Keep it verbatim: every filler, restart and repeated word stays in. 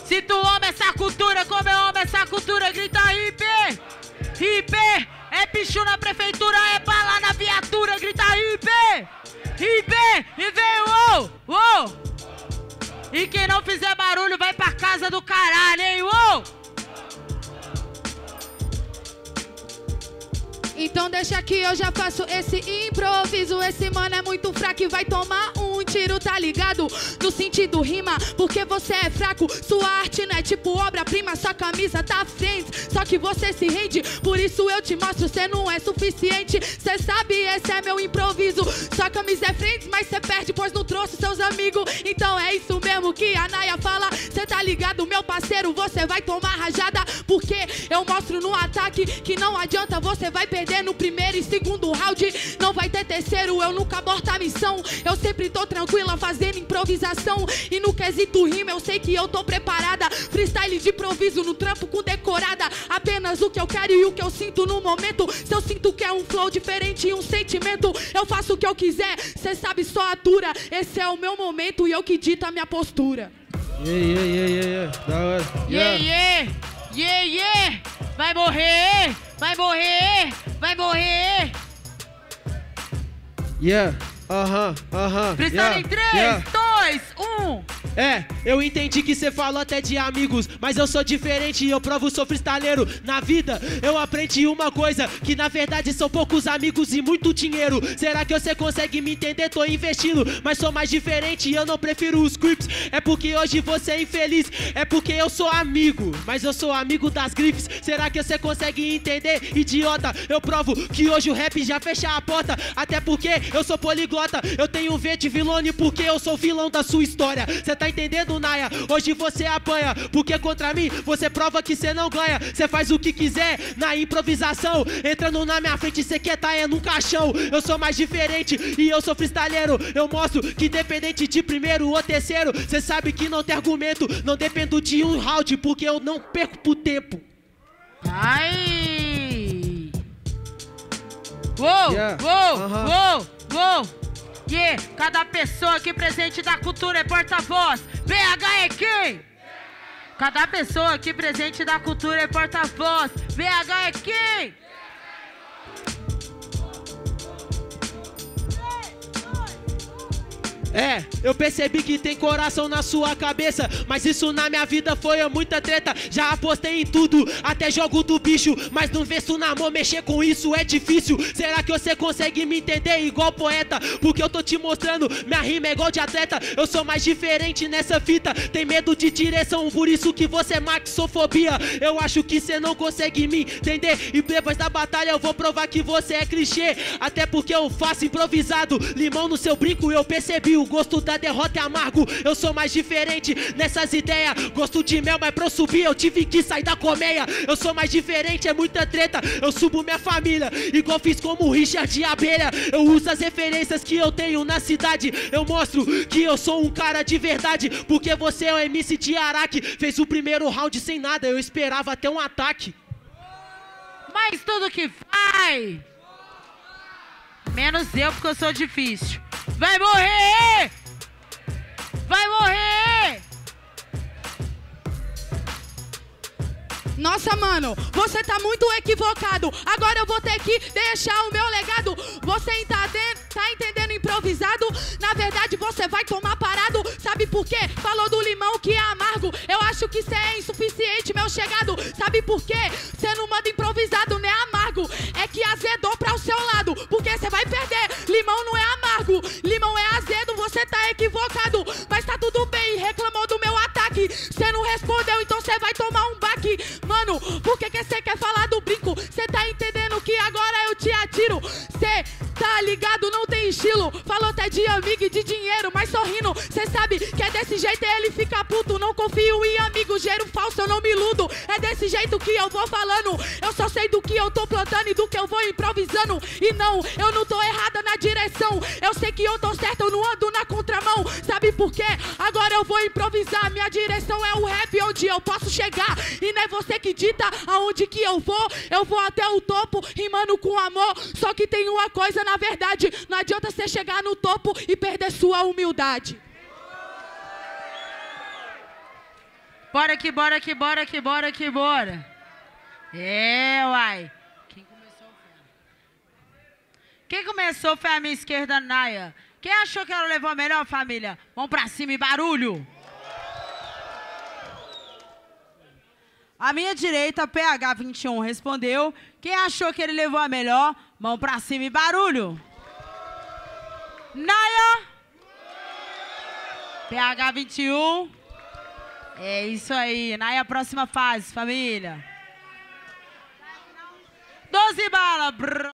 Se tu ama essa cultura, como eu amo essa cultura, grita hip, hip. É pichu na prefeitura, é bala na viatura, grita hip, hip. E vem uou, uou. E quem não fizer barulho vai pra casa do caralho, hein, uou. Então deixa que eu já faço esse improviso. Esse mano é muito fraco e vai tomar um tiro, tá ligado? No sentido rima, porque você é fraco. Sua arte não é tipo obra-prima, sua camisa tá frente, só que você se rende. Por isso eu te mostro, cê não é suficiente. Cê sabe, esse é meu improviso. Sua camisa é frente, mas cê perde, pois não trouxe seus amigos. Então é isso mesmo que a Naya fala. Cê tá ligado, meu parceiro, você vai tomar rajada. Porque eu mostro no ataque que não adianta, você vai perder no primeiro e segundo round. Não vai ter terceiro, eu nunca aborto a missão. Eu sempre tô tranquila fazendo improvisação. E no quesito rima eu sei que eu tô preparada. Freestyle de improviso no trampo com decorada. Apenas o que eu quero e o que eu sinto no momento. Se eu sinto que é um flow diferente e um sentimento, eu faço o que eu quiser, cê sabe, só atura. Esse é o meu momento e eu que dito a minha postura. Yeah, yeah, yeah, yeah, yeah. Da hora. Yeah, yeah, yeah, yeah. Vai morrer, vai morrer, vai morrer. Yeah, aham, uh aham. -huh, uh -huh. Freestyle yeah, em três, yeah. dois, um. É, eu entendi que cê falou até de amigos, mas eu sou diferente e eu provo, sou freestyleiro. Na vida, eu aprendi uma coisa, que na verdade são poucos amigos e muito dinheiro. Será que você consegue me entender? Tô investindo, mas sou mais diferente e eu não prefiro os creeps. É porque hoje você é infeliz, é porque eu sou amigo, mas eu sou amigo das grifes. Será que você consegue entender, idiota? Eu provo que hoje o rap já fecha a porta, até porque eu sou poliglota. Eu tenho V de vilone porque eu sou vilão da sua história. Cê tá entendendo, Naya? Hoje você apanha, porque contra mim você prova que cê não ganha. Cê faz o que quiser na improvisação, entrando na minha frente cê quer tá é num caixão. Eu sou mais diferente e eu sou freestyleiro. Eu mostro que independente de primeiro ou terceiro, cê sabe que não tem argumento. Não dependo de um round, porque eu não perco pro tempo. Ai! Uou, Yeah. uou, Uh-huh. uou, uou! Yeah. Cada pessoa aqui presente da cultura é porta-voz. B H é quem? Cada pessoa aqui presente da cultura é porta-voz. B H é quem? É, eu percebi que tem coração na sua cabeça, mas isso na minha vida foi muita treta. Já apostei em tudo, até jogo do bicho, mas não vesto na mão, mexer com isso é difícil. Será que você consegue me entender igual poeta? Porque eu tô te mostrando, minha rima é igual de atleta. Eu sou mais diferente nessa fita, tem medo de direção, por isso que você é maxofobia. Eu acho que você não consegue me entender, e depois da batalha eu vou provar que você é clichê. Até porque eu faço improvisado, limão no seu brinco, eu percebi. O gosto da derrota é amargo, eu sou mais diferente nessas ideias. Gosto de mel, mas pra eu subir eu tive que sair da colmeia. Eu sou mais diferente, é muita treta, eu subo minha família, igual fiz como o Richard de Abelha. Eu uso as referências que eu tenho na cidade, eu mostro que eu sou um cara de verdade. Porque você é o M C de Araque, fez o primeiro round sem nada, eu esperava até um ataque. Mas tudo que vai, menos eu, porque eu sou difícil. Vai morrer! Vai morrer! Nossa, mano, você tá muito equivocado. Agora eu vou ter que deixar o meu legado. Você tá, tá entendendo improvisado? Na verdade você vai tomar parado. Sabe por quê? Falou do limão que é amargo. Eu acho que cê é insuficiente, meu chegado. Sabe por quê? Cê não manda improvisado, não é amargo. É que azedou pra o seu lado, porque cê vai perder. Limão não é amargo, limão é azedo. Você tá equivocado, mas tá tudo bem. Reclamou do meu ataque, cê não respondeu, então cê vai tomar um baque. Mano, por que que cê quer falar do brinco? Cê tá entendendo que agora eu te atiro? Cê tá ligado, não tem estilo. Falou até de amigo e de dinheiro, mas sorrindo. Cê sabe que é desse jeito, ele fica puto. Não confio em amigo, gero falso, eu não me iludo. É desse jeito que eu vou falando. Eu só sei do que eu tô plantando e do que eu vou improvisando. E não, eu não tô errada na direção. Eu sei que eu tô certo, eu não ando na contramão. Sabe por quê? Agora eu vou improvisar. Minha direção é o rap, onde eu posso chegar. E não é você que dita aonde que eu vou. Eu vou até o topo, rimando com amor. Só que tem uma coisa na verdade, não adianta você chegar no topo e perder sua humildade. Bora que bora que bora que bora que bora. É, uai. Quem começou foi? Quem começou foi a minha esquerda, Naya. Quem achou que ela levou a melhor, família? Vamos pra cima e barulho. A minha direita, P H vinte e um, respondeu. Quem achou que ele levou a melhor? Mão pra cima e barulho. Naya. P H vinte e um. É isso aí. Naya, próxima fase, família. doze bala. Brrr.